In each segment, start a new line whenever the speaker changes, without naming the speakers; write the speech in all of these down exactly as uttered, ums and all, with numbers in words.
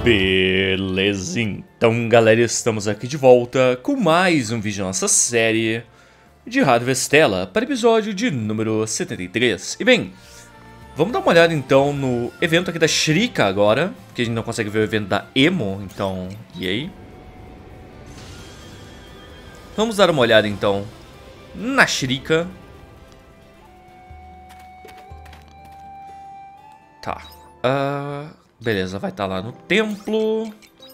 Beleza, então galera, estamos aqui de volta com mais um vídeo da nossa série de Harvestella para episódio de número setenta e três. E bem, vamos dar uma olhada então no evento aqui da Shrika agora, que a gente não consegue ver o evento da Emo, então, e aí? Vamos dar uma olhada então na Shrika. Tá, uh, beleza, vai estar lá no templo.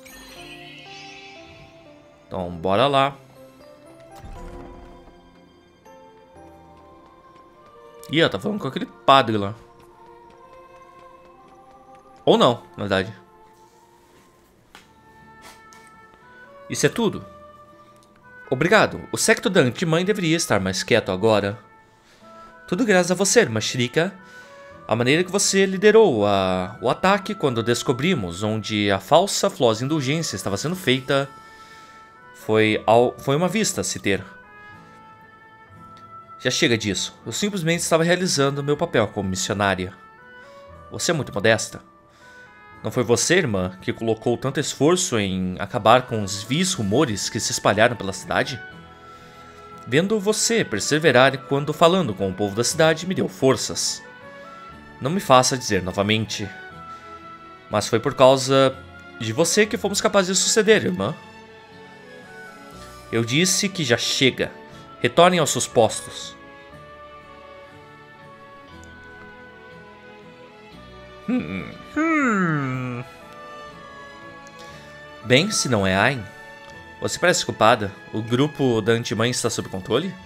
Então, bora lá. Ih, ela tá falando com aquele padre lá. Ou não, na verdade. Isso é tudo. Obrigado. O secto da Anti-Mãe deveria estar mais quieto agora. Tudo graças a você, irmã Shrika. A maneira que você liderou a, o ataque quando descobrimos onde a falsa Floss Indulgência estava sendo feita foi, ao, foi uma vista a se ter. Já chega disso. Eu simplesmente estava realizando meu papel como missionária. Você é muito modesta. Não foi você, irmã, que colocou tanto esforço em acabar com os vis rumores que se espalharam pela cidade? Vendo você perseverar quando falando com o povo da cidade me deu forças. Não me faça dizer novamente. Mas foi por causa de você que fomos capazes de suceder, irmã. Eu disse que já chega. Retornem aos seus postos. Hum. Hum. Bem, se não é Ayn, você parece culpada. O grupo da Anti-Mãe está sob controle?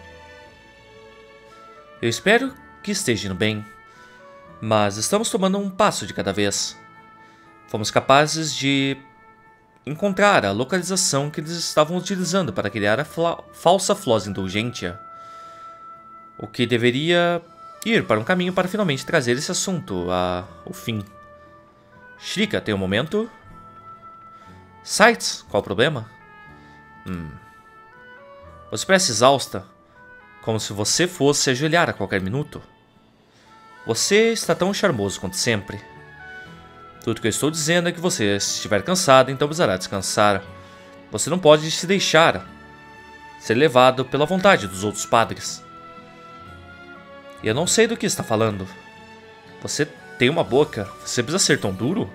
Eu espero que esteja indo bem. Mas estamos tomando um passo de cada vez. Fomos capazes de encontrar a localização que eles estavam utilizando para criar a falsa Floss Indulgência. O que deveria ir para um caminho para finalmente trazer esse assunto ao fim. Shrika, tem um momento? Sites, qual o problema? Hum. Você parece exausta, como se você fosse ajoelhar a qualquer minuto. Você está tão charmoso quanto sempre. Tudo que eu estou dizendo é que você, se estiver cansado, então precisará descansar. Você não pode se deixar ser levado pela vontade dos outros padres. E eu não sei do que está falando. Você tem uma boca. Você precisa ser tão duro?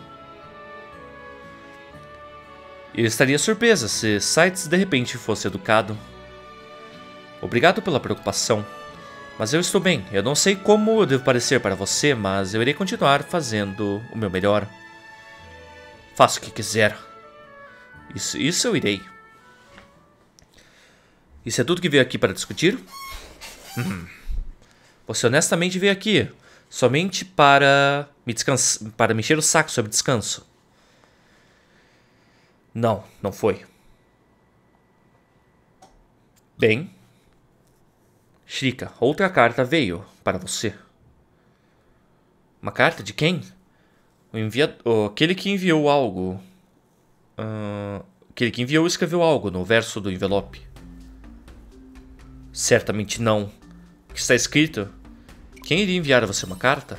Eu estaria surpresa se Sites de repente fosse educado. Obrigado pela preocupação. Mas eu estou bem. Eu não sei como eu devo parecer para você, mas eu irei continuar fazendo o meu melhor. Faça o que quiser. Isso, isso eu irei. Isso é tudo que veio aqui para discutir? Hum. Você honestamente veio aqui somente para me, descansa, para me encher o saco sobre descanso. Não, não foi. Bem... Shrika, outra carta veio para você. Uma carta de quem? O envia... oh, aquele que enviou algo. Uh... Aquele que enviou escreveu algo no verso do envelope. Certamente não. O que está escrito? Quem iria enviar a você uma carta?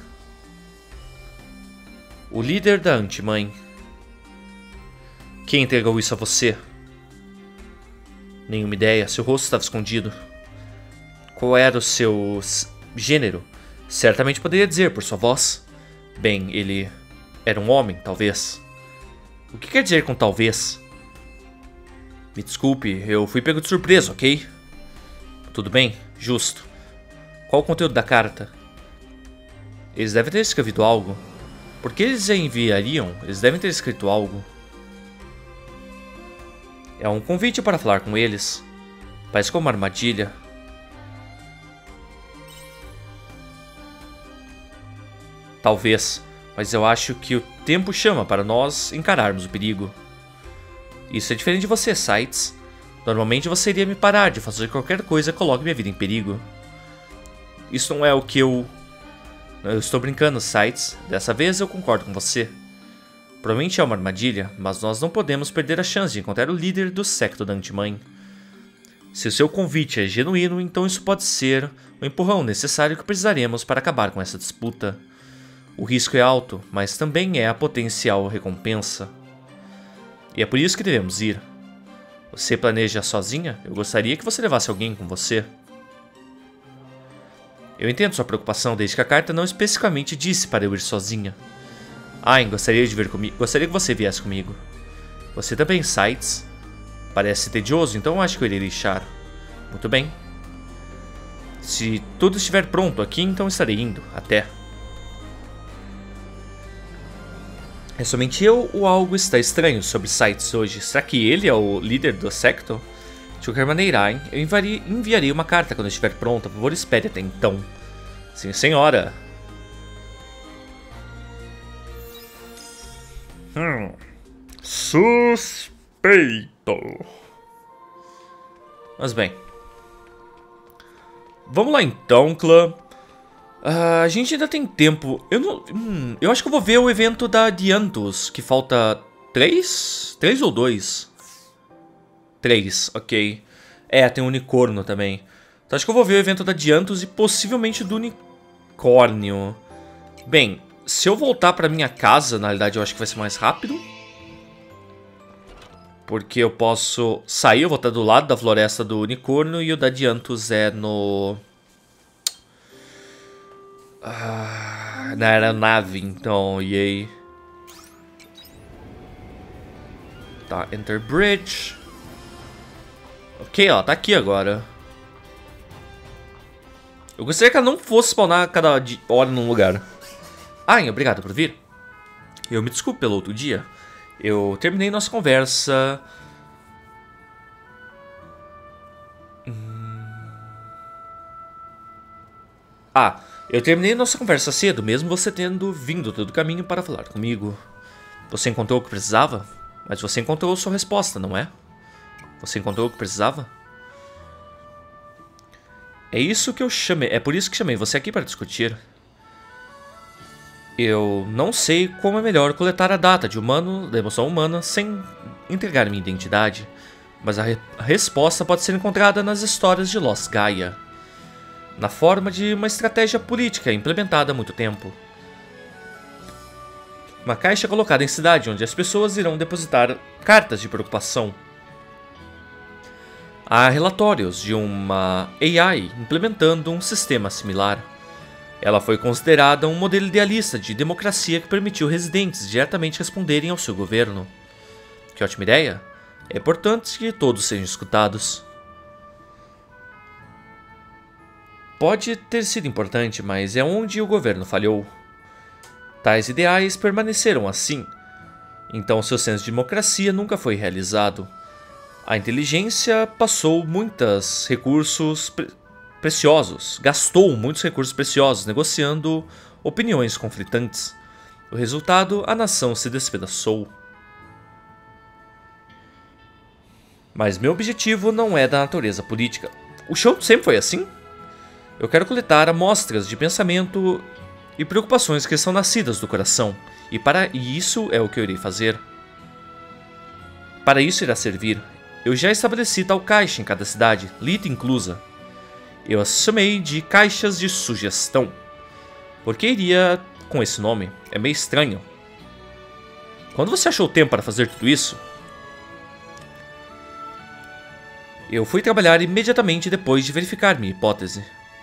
O líder da Anti-Mãe. Quem entregou isso a você? Nenhuma ideia, seu rosto estava escondido. Qual era o seu gênero? Certamente poderia dizer por sua voz. Bem, ele era um homem, talvez. O que quer dizer com talvez? Me desculpe, eu fui pego de surpresa, ok? Tudo bem, justo. Qual o conteúdo da carta? Eles devem ter escrevido algo. Por que eles a enviariam? Eles devem ter escrito algo. É um convite para falar com eles. Parece como uma armadilha. Talvez, mas eu acho que o tempo chama para nós encararmos o perigo. Isso é diferente de você, Sites. Normalmente você iria me parar de fazer qualquer coisa que coloque minha vida em perigo. Isso não é o que eu... Eu estou brincando, Sites. Dessa vez eu concordo com você. Provavelmente é uma armadilha, mas nós não podemos perder a chance de encontrar o líder do secto da Anti-Mãe. Se o seu convite é genuíno, então isso pode ser o empurrão necessário que precisaremos para acabar com essa disputa. O risco é alto, mas também é a potencial recompensa. E é por isso que devemos ir. Você planeja sozinha? Eu gostaria que você levasse alguém com você. Eu entendo sua preocupação, desde que a carta não especificamente disse para eu ir sozinha. Ayn, gostaria de vir comigo. Gostaria que você viesse comigo. Você também, Sights? Parece tedioso, então acho que eu irei deixar. Muito bem. Se tudo estiver pronto aqui, então estarei indo. Até. É somente eu ou algo está estranho sobre Sights hoje? Será que ele é o líder do secto? De qualquer maneira, Ayn, eu enviarei, enviarei uma carta quando estiver pronta. Por favor, espere até então. Sim, senhora. Hum. Suspeito. Mas bem. Vamos lá então, clã. Uh, a gente ainda tem tempo. Eu não. Hum, eu acho que eu vou ver o evento da Dianthus, que falta três? Três ou dois? Três, ok. É, tem um unicórnio também. Então acho que eu vou ver o evento da Dianthus e possivelmente do unicórnio. Bem, se eu voltar pra minha casa, na realidade eu acho que vai ser mais rápido. Porque eu posso sair, eu vou estar do lado da floresta do unicórnio e o da Dianthus é no... Ah, na aeronave, então, e aí... Tá, Enter Bridge. Ok, ó, tá aqui agora. Eu gostaria que ela não fosse spawnar cada hora num lugar. Ah, obrigado por vir. Eu me desculpe pelo outro dia. Eu terminei nossa conversa... Hum... Ah, eu terminei nossa conversa cedo, mesmo você tendo vindo todo o caminho para falar comigo. Você encontrou o que precisava? Mas você encontrou sua resposta, não é? Você encontrou o que precisava? É isso que eu chamei, é por isso que chamei você aqui para discutir. Eu não sei como é melhor coletar a data de humano, da emoção humana sem entregar minha identidade, mas a, re a resposta pode ser encontrada nas histórias de Lost Gaia, na forma de uma estratégia política implementada há muito tempo. Uma caixa colocada em cidade onde as pessoas irão depositar cartas de preocupação. Há relatórios de uma A I implementando um sistema similar. Ela foi considerada um modelo idealista de democracia que permitiu residentes diretamente responderem ao seu governo. Que ótima ideia! É importante que todos sejam escutados. Pode ter sido importante, mas é onde o governo falhou. Tais ideais permaneceram assim, então seu senso de democracia nunca foi realizado. A inteligência passou muitos recursos pre preciosos, gastou muitos recursos preciosos negociando opiniões conflitantes. O resultado, a nação se despedaçou. Mas meu objetivo não é da natureza política. O show sempre foi assim? Eu quero coletar amostras de pensamento e preocupações que são nascidas do coração, e para e isso é o que eu irei fazer. Para isso irá servir. Eu já estabeleci tal caixa em cada cidade, Lita inclusa. Eu as chamei de caixas de sugestão. Por que iria com esse nome? É meio estranho. Quando você achou tempo para fazer tudo isso? Eu fui trabalhar imediatamente depois de verificar minha hipótese.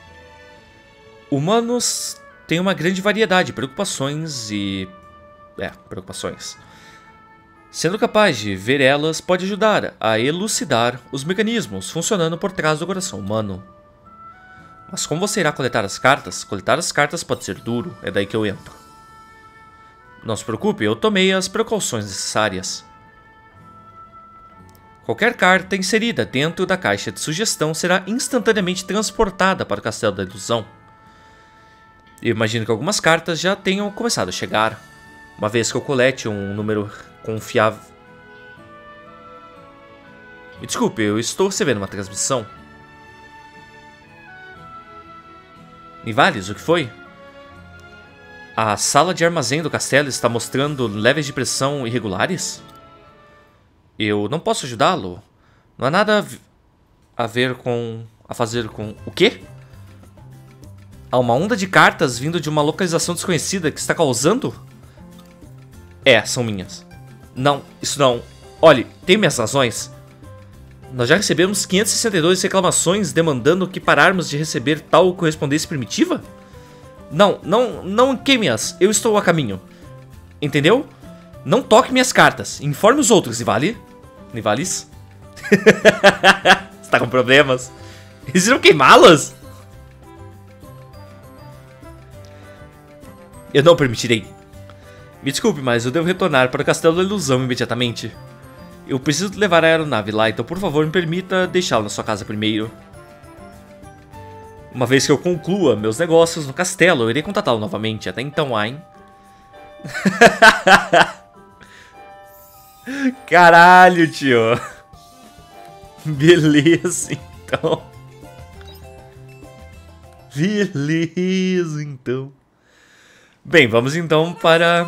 Humanos têm uma grande variedade de preocupações e... É, preocupações. Sendo capaz de ver elas pode ajudar a elucidar os mecanismos funcionando por trás do coração humano. Mas como você irá coletar as cartas? Coletar as cartas pode ser duro, é daí que eu entro. Não se preocupe, eu tomei as precauções necessárias. Qualquer carta inserida dentro da caixa de sugestão será instantaneamente transportada para o Castelo da Ilusão. Eu imagino que algumas cartas já tenham começado a chegar, uma vez que eu colete um número confiável. Me desculpe, eu estou recebendo uma transmissão. Nivales, o que foi? A sala de armazém do castelo está mostrando levels de pressão irregulares? Eu não posso ajudá-lo. Não há nada a ver com... a fazer com... O quê? Há uma onda de cartas vindo de uma localização desconhecida que está causando? É, são minhas. Não, isso não. Olhe, tem minhas razões. Nós já recebemos quinhentas e sessenta e dois reclamações demandando que pararmos de receber tal correspondência primitiva? Não, não, não queime-as. Eu estou a caminho. Entendeu? Não toque minhas cartas. Informe os outros, Nivali. Nivalis? Você tá com problemas? Eles irão queimá-las? Eu não permitirei. Me desculpe, mas eu devo retornar para o Castelo da Ilusão imediatamente. Eu preciso levar a aeronave lá, então por favor me permita deixá-la na sua casa primeiro. Uma vez que eu conclua meus negócios no castelo, eu irei contatá-lo novamente. Até então, Ayn. Caralho, tio. Beleza, então. Beleza, então. Bem, vamos então para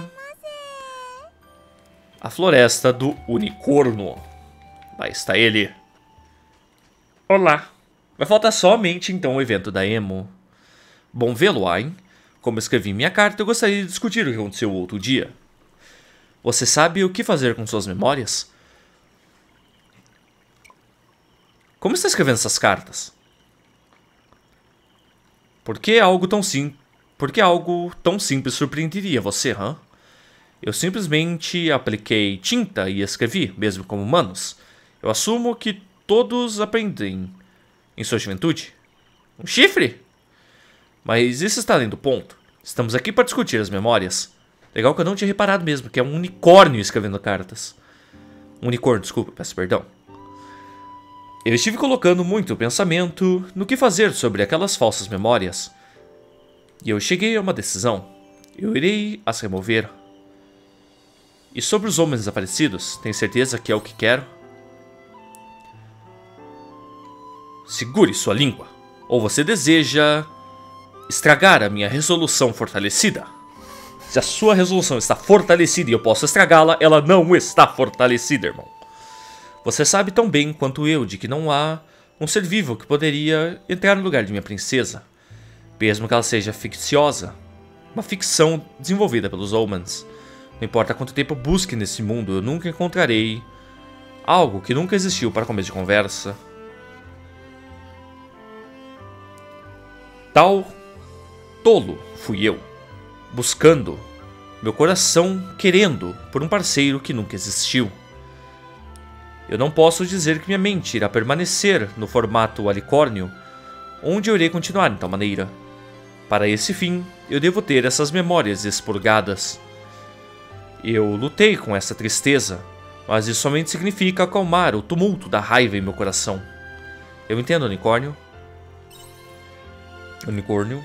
a floresta do unicórnio. Lá está ele. Olá. Vai faltar somente então o evento da Emo. Bom vê-lo, Ayn. Como escrevi em minha carta, eu gostaria de discutir o que aconteceu outro dia. Você sabe o que fazer com suas memórias? Como está escrevendo essas cartas? Por que algo tão simples? Por que algo tão simples surpreenderia você, hã? Eu simplesmente apliquei tinta e escrevi, mesmo como humanos. Eu assumo que todos aprendem em sua juventude. Um chifre? Mas isso está além do ponto. Estamos aqui para discutir as memórias. Legal que eu não tinha reparado mesmo, que é um unicórnio escrevendo cartas. Um unicórnio, desculpa, peço perdão. Eu estive colocando muito pensamento no que fazer sobre aquelas falsas memórias. E eu cheguei a uma decisão. Eu irei as remover. E sobre os homens desaparecidos, tem certeza que é o que quero? Segure sua língua. Ou você deseja estragar a minha resolução fortalecida? Se a sua resolução está fortalecida e eu posso estragá-la, ela não está fortalecida, irmão. Você sabe tão bem quanto eu de que não há um ser vivo que poderia entrar no lugar de minha princesa. Mesmo que ela seja ficciosa. Uma ficção desenvolvida pelos Omans. Não importa quanto tempo eu busque nesse mundo, eu nunca encontrarei algo que nunca existiu para começo de conversa. Tal tolo fui eu, buscando, meu coração querendo por um parceiro que nunca existiu. Eu não posso dizer que minha mente irá permanecer no formato alicórnio, onde eu irei continuar de tal maneira. Para esse fim, eu devo ter essas memórias expurgadas. Eu lutei com essa tristeza, mas isso somente significa acalmar o tumulto da raiva em meu coração. Eu entendo, unicórnio. Unicórnio.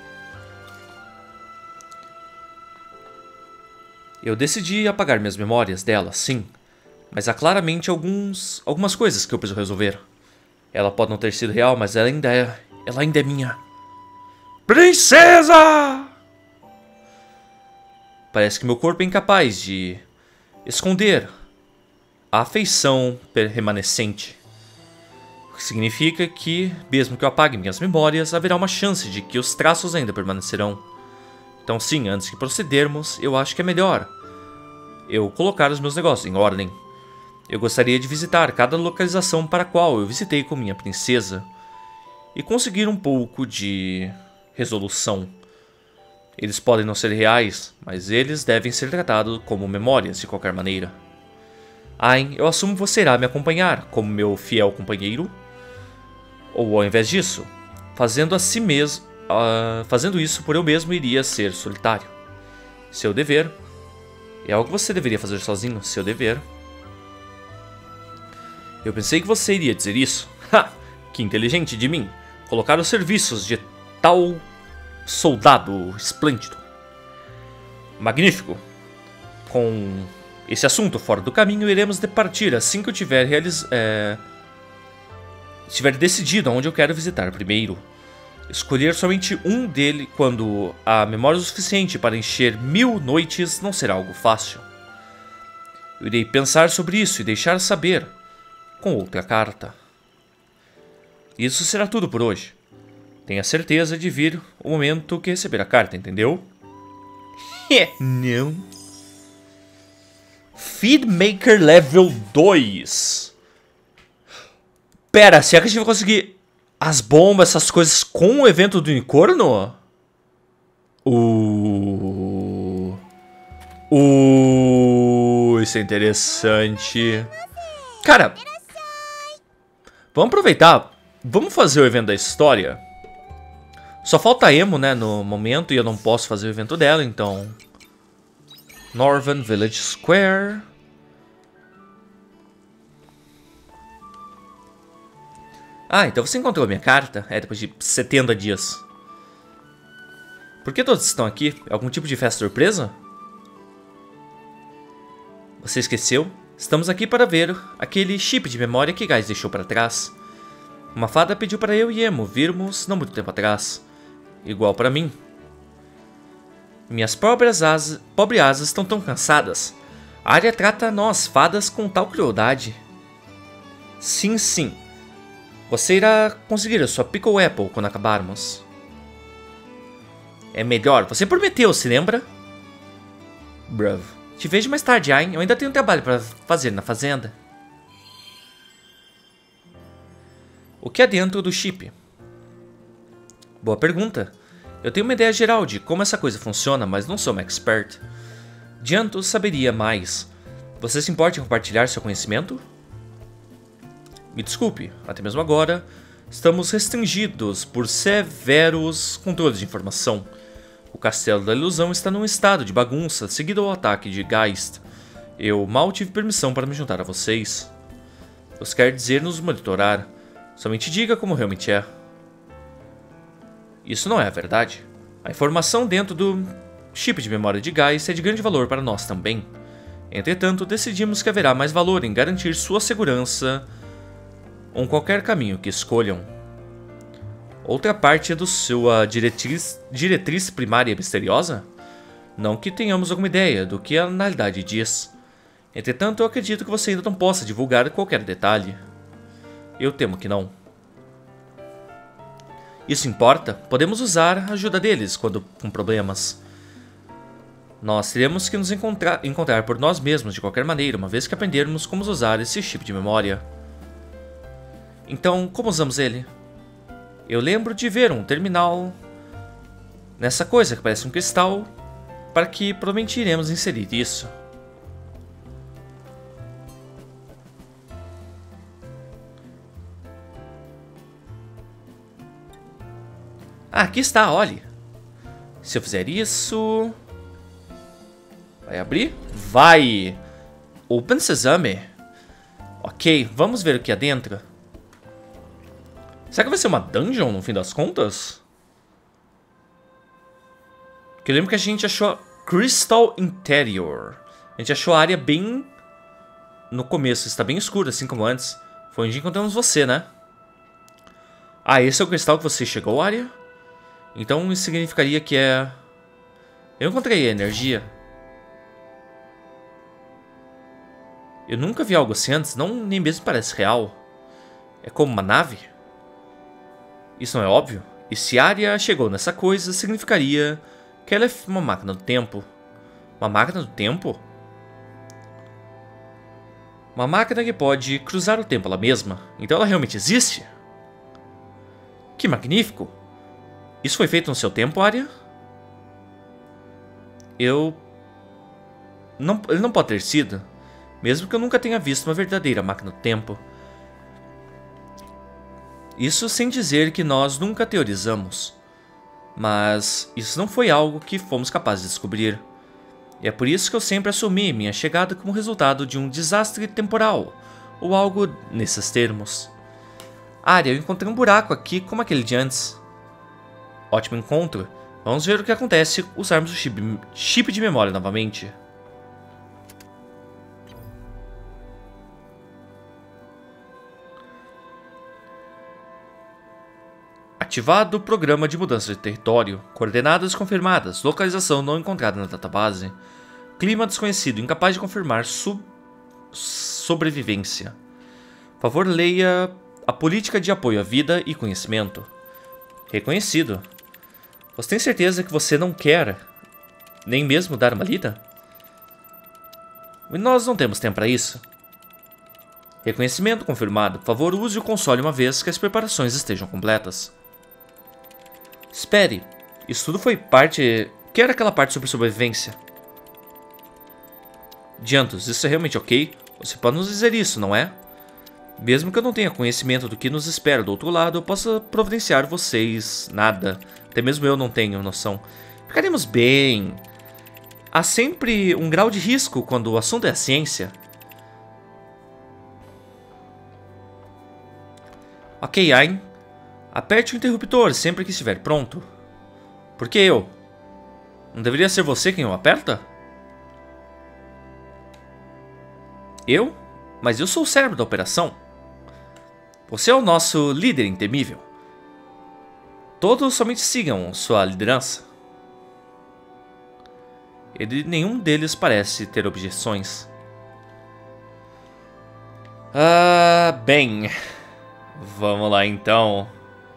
Eu decidi apagar minhas memórias dela, sim. Mas há claramente alguns, algumas coisas que eu preciso resolver. Ela pode não ter sido real, mas ela ainda é, ela ainda é minha princesa! Parece que meu corpo é incapaz de esconder a afeição remanescente. O que significa que, mesmo que eu apague minhas memórias, haverá uma chance de que os traços ainda permanecerão. Então sim, antes de procedermos, eu acho que é melhor eu colocar os meus negócios em ordem. Eu gostaria de visitar cada localização para a qual eu visitei com minha princesa e conseguir um pouco de resolução. Eles podem não ser reais, mas eles devem ser tratados como memórias de qualquer maneira. Ayn, eu assumo que você irá me acompanhar como meu fiel companheiro? Ou ao invés disso, fazendo a si mesmo, uh, fazendo isso por eu mesmo iria ser solitário. Seu dever é algo que você deveria fazer sozinho, seu dever. Eu pensei que você iria dizer isso. Ha! Que inteligente de mim. Colocar os serviços de tal soldado esplêndido. Magnífico. Com esse assunto fora do caminho, iremos partir assim que eu tiver realiz... é... estiver decidido aonde eu quero visitar primeiro. Escolher somente um dele quando há memória o suficiente para encher mil noites não será algo fácil. Eu irei pensar sobre isso e deixar saber com outra carta. Isso será tudo por hoje. Tenha certeza de vir o momento que receber a carta, entendeu? Não. Feedmaker Level dois. Pera, será que a gente vai conseguir as bombas, essas coisas com o evento do unicórnio? Uh... Uh... Isso é interessante. Cara, vamos aproveitar. Vamos fazer o evento da história. Só falta a Emo, né, no momento. E eu não posso fazer o evento dela, então... Northern Village Square. Ah, então você encontrou a minha carta? É, depois de setenta dias. Por que todos estão aqui? É algum tipo de festa surpresa? Você esqueceu? Estamos aqui para ver aquele chip de memória que Gais deixou para trás. Uma fada pediu para eu e Emo virmos não muito tempo atrás. Igual para mim. Minhas pobres asas, pobres asas estão tão cansadas. A área trata nós, fadas, com tal crueldade. Sim, sim. Você irá conseguir a sua Pickle Apple quando acabarmos. É melhor. Você prometeu, se lembra? Bruv. Te vejo mais tarde, hein? Eu ainda tenho trabalho para fazer na fazenda. O que há dentro do chip? Boa pergunta. Eu tenho uma ideia geral de como essa coisa funciona, mas não sou uma expert. Dianto saberia mais. Você se importa em compartilhar seu conhecimento? Me desculpe, até mesmo agora, estamos restringidos por severos controles de informação. O Castelo da Ilusão está num estado de bagunça seguido ao ataque de Geist. Eu mal tive permissão para me juntar a vocês. Você quer dizer nos monitorar? Somente diga como realmente é. Isso não é a verdade. A informação dentro do chip de memória de Geist é de grande valor para nós também. Entretanto, decidimos que haverá mais valor em garantir sua segurança ou qualquer caminho que escolham. Outra parte é do sua diretriz, diretriz primária misteriosa? Não que tenhamos alguma ideia do que a analidade diz. Entretanto, eu acredito que você ainda não possa divulgar qualquer detalhe. Eu temo que não. Isso importa? Podemos usar a ajuda deles quando com problemas. Nós teremos que nos encontrar, encontrar por nós mesmos de qualquer maneira, uma vez que aprendermos como usar esse chip de memória. Então, como usamos ele? Eu lembro de ver um terminal nessa coisa que parece um cristal, para que provavelmente iremos inserir isso. Ah, aqui está, olhe. Se eu fizer isso... Vai abrir? Vai! Open Sesame. Ok, vamos ver o que há dentro. Será que vai ser uma dungeon no fim das contas? Porque eu lembro que a gente achou Crystal Interior. A gente achou a área bem no começo, está bem escura, assim como antes. Foi onde encontramos você, né? Ah, esse é o cristal que você chegou, área? Então isso significaria que é... Eu encontrei a energia. Eu nunca vi algo assim antes, não nem mesmo parece real. É como uma nave? Isso não é óbvio? E se a área chegou nessa coisa, significaria que ela é uma máquina do tempo. Uma máquina do tempo? Uma máquina que pode cruzar o tempo ela mesma. Então ela realmente existe? Que magnífico! Isso foi feito no seu tempo, Arya? Eu... Não, ele não pode ter sido. Mesmo que eu nunca tenha visto uma verdadeira máquina do tempo. Isso sem dizer que nós nunca teorizamos. Mas isso não foi algo que fomos capazes de descobrir. E é por isso que eu sempre assumi minha chegada como resultado de um desastre temporal. Ou algo nesses termos. Arya, eu encontrei um buraco aqui como aquele de antes. Ótimo encontro. Vamos ver o que acontece se usarmos o chip, chip de memória novamente. Ativado o programa de mudança de território. Coordenadas confirmadas. Localização não encontrada na database. Clima desconhecido. Incapaz de confirmar sub... sobrevivência. Por favor, leia a política de apoio à vida e conhecimento. Reconhecido. Você tem certeza que você não quer nem mesmo dar uma lida? E nós não temos tempo para isso. Reconhecimento confirmado. Por favor, use o console uma vez que as preparações estejam completas. Espere. Isso tudo foi parte... O que era aquela parte sobre sobrevivência? Diantos, isso é realmente ok? Você pode nos dizer isso, não é? Mesmo que eu não tenha conhecimento do que nos espera do outro lado, eu possa providenciar vocês nada. Até mesmo eu não tenho noção. Ficaremos bem. Há sempre um grau de risco quando o assunto é a ciência. Ok, Ayn. Aperte o interruptor sempre que estiver pronto. Por que eu? Não deveria ser você quem o aperta? Eu? Mas eu sou o cérebro da operação. Você é o nosso líder intemível. Todos somente sigam sua liderança. Ele, nenhum deles parece ter objeções. Ah, bem. Vamos lá então.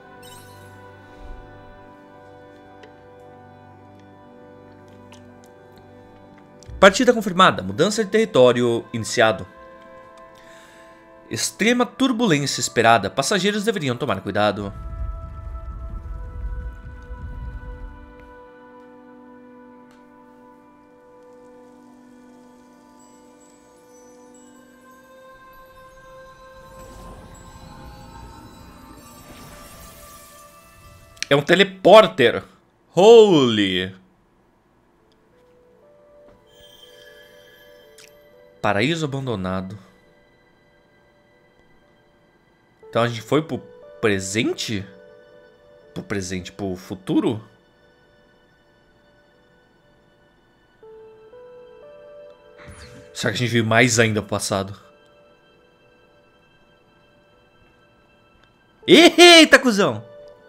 Partida confirmada. Mudança de território iniciado. Extrema turbulência esperada. Passageiros deveriam tomar cuidado. É um teleporter. Holy. Paraíso abandonado. Então a gente foi pro presente? Pro presente, pro futuro? Será que a gente veio mais ainda pro passado? Eita, cuzão!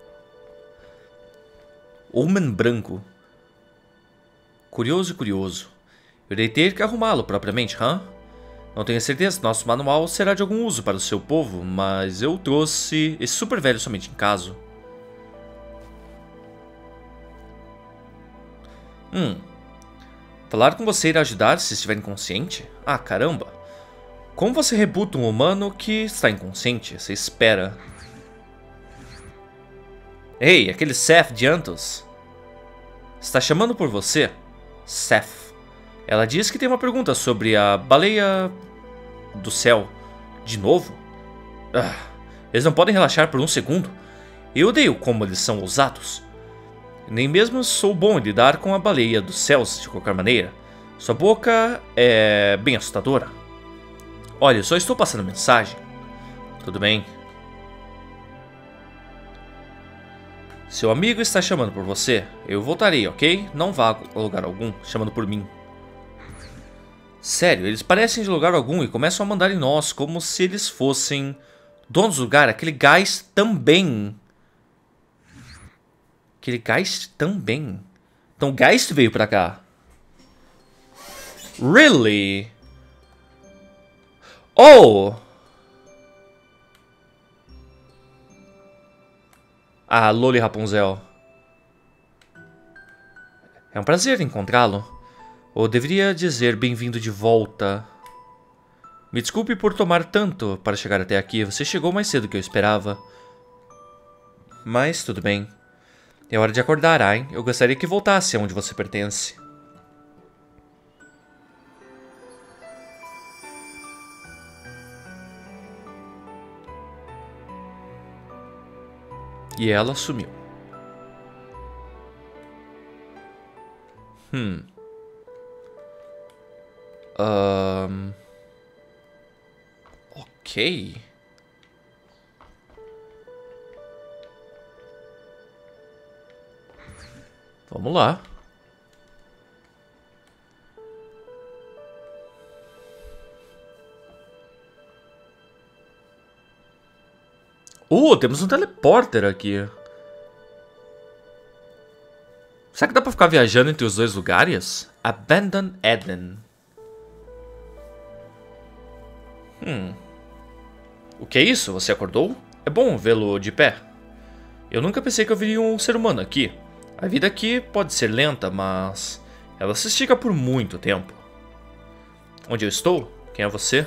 Homem branco. Curioso e curioso. Eu irei ter que arrumá-lo propriamente, hã? Não tenho certeza se nosso manual será de algum uso para o seu povo, mas eu trouxe esse super velho somente em caso. Hum. Falar com você irá ajudar se estiver inconsciente? Ah, caramba. Como você rebuta um humano que está inconsciente? Você espera. Ei, aquele Seth de Antos. Está chamando por você? Seth. Ela diz que tem uma pergunta sobre a baleia do céu. De novo? Ah, eles não podem relaxar por um segundo. Eu odeio como eles são ousados. Nem mesmo sou bom em lidar com a baleia dos céus, de qualquer maneira. Sua boca é bem assustadora. Olha, eu só estou passando mensagem. Tudo bem. Seu amigo está chamando por você. Eu voltarei, ok? Não vá a lugar algum, chamando por mim. Sério, eles parecem de lugar algum e começam a mandar em nós como se eles fossem donos do lugar. Aquele Geist também. Aquele Geist também. Então o Geist veio pra cá. Really? Oh! Ah, Loli Rapunzel. É um prazer encontrá-lo. Ou deveria dizer bem-vindo de volta. Me desculpe por tomar tanto para chegar até aqui. Você chegou mais cedo do que eu esperava. Mas tudo bem. É hora de acordar, Ayn. Eu gostaria que voltasse aonde você pertence. E ela sumiu. Hum. Um... Ok. Vamos lá. Uh, temos um teleporter aqui. Será que dá pra ficar viajando entre os dois lugares? Abandoned Eden. Hum. O que é isso? Você acordou? É bom vê-lo de pé. Eu nunca pensei que eu viria um ser humano aqui. A vida aqui pode ser lenta, mas ela se estica por muito tempo. Onde eu estou? Quem é você?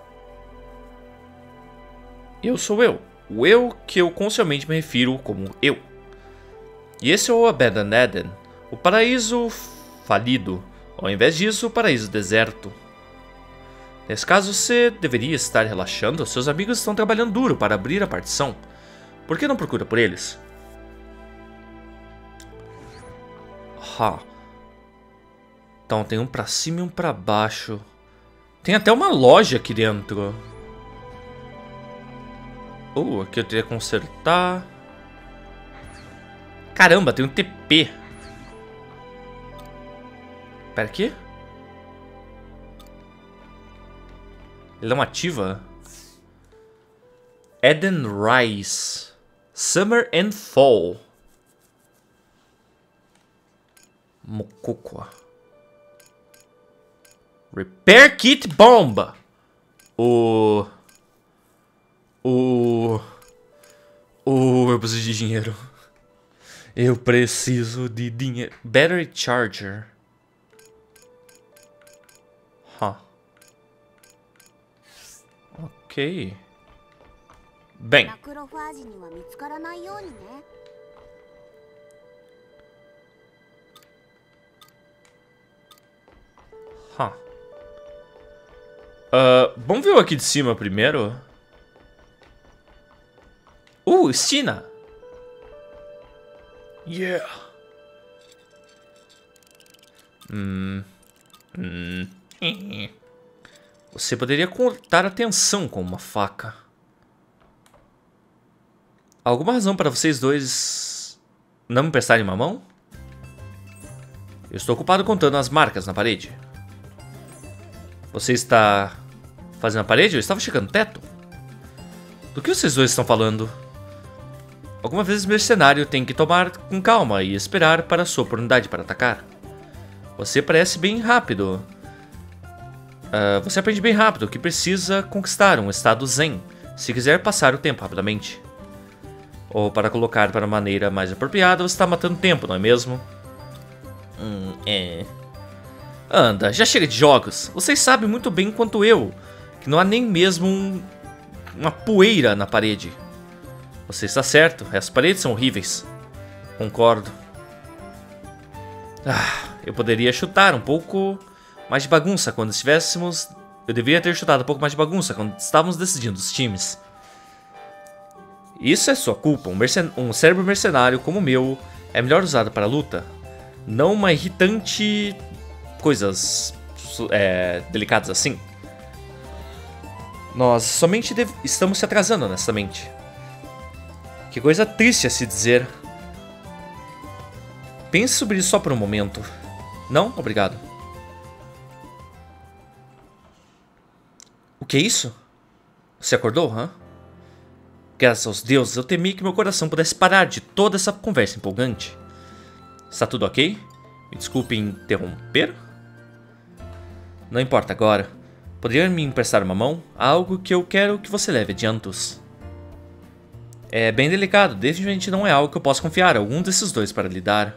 Eu sou eu. O eu que eu conscientemente me refiro como eu. E esse é o Abandoned Eden, o paraíso falido. Ao invés disso, o paraíso deserto. Nesse caso, você deveria estar relaxando. Seus amigos estão trabalhando duro para abrir a partição. Por que não procura por eles? Ha. Então, tem um pra cima e um pra baixo. Tem até uma loja aqui dentro. Uh, aqui eu teria que consertar. Caramba, tem um T P. Pera aqui. Ele não ativa? Eden Rise. Summer and Fall. Mococoa. Repair Kit Bomb. O... O... O... Eu preciso de dinheiro. Eu preciso de dinheiro. Battery Charger. Huh. Ok. Bem. Huh. Uh, vamos ver o aqui de cima primeiro. Uh, Stina. Yeah. Hum. Hum. Você poderia cortar a tensão com uma faca. Alguma razão para vocês dois não me prestarem uma mão? Eu estou ocupado contando as marcas na parede. Você está fazendo a parede? Eu estava checando o teto. Do que vocês dois estão falando? Alguma vez mercenário tem que tomar com calma e esperar para a sua oportunidade para atacar. Você parece bem rápido. Uh, você aprende bem rápido que precisa conquistar um estado zen se quiser passar o tempo rapidamente. Ou para colocar para a maneira mais apropriada, você está matando tempo, não é mesmo? Hum, é... Anda, já chega de jogos. Vocês sabem muito bem quanto eu que não há nem mesmo um, uma poeira na parede. Você está certo, as paredes são horríveis. Concordo. Ah, eu poderia chutar um pouco mais de bagunça quando estivéssemos... Eu deveria ter chutado um pouco mais de bagunça quando estávamos decidindo os times. Isso é sua culpa. Um, mercen... um cérebro mercenário como o meu é melhor usado para a luta. Não uma irritante... coisas é, delicadas assim. Nós somente dev... estamos se atrasando, honestamente. Que coisa triste a se dizer. Pense sobre isso só por um momento. Não? Obrigado. O que é isso? Você acordou, hã? Graças aos deuses, eu temi que meu coração pudesse parar de toda essa conversa empolgante. Está tudo ok? Me desculpe interromper? Não importa agora. Poderia me emprestar uma mão? Há algo que eu quero que você leve adiantos. É bem delicado, definitivamente não é algo que eu possa confiar a algum desses dois para lidar.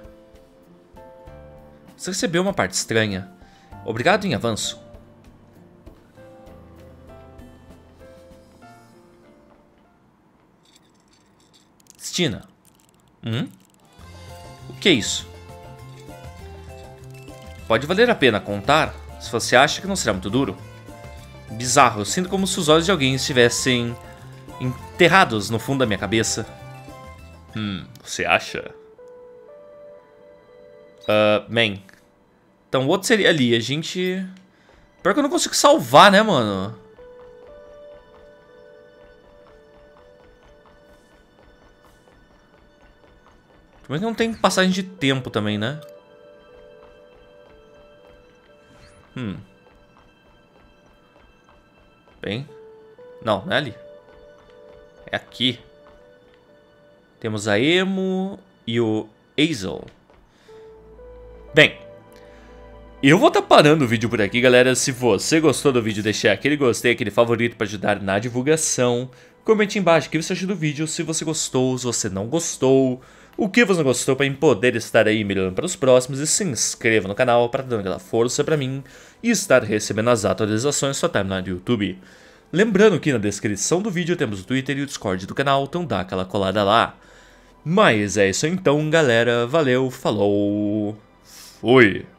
Você recebeu uma parte estranha. Obrigado em avanço. Stina. Hum? O que é isso? Pode valer a pena contar, se você acha que não será muito duro. Bizarro, eu sinto como se os olhos de alguém estivessem enterrados no fundo da minha cabeça. Hum, você acha? Uh, man. Então o outro seria ali, a gente... Pior que eu não consigo salvar, né, mano? Como é que não tem passagem de tempo também, né? Hum. Bem... Não, não é ali. É aqui. Temos a Emo e o Hazel. Bem, eu vou estar parando o vídeo por aqui, galera. Se você gostou do vídeo, deixe aquele gostei, aquele favorito para ajudar na divulgação. Comente embaixo o que você achou do vídeo, se você gostou, se você não gostou. o que você não gostou para poder estar aí melhorando para os próximos, e se inscreva no canal para dar aquela força para mim e estar recebendo as atualizações sua timeline do YouTube. Lembrando que na descrição do vídeo temos o Twitter e o Discord do canal, então dá aquela colada lá. Mas é isso então, galera, valeu, falou, fui!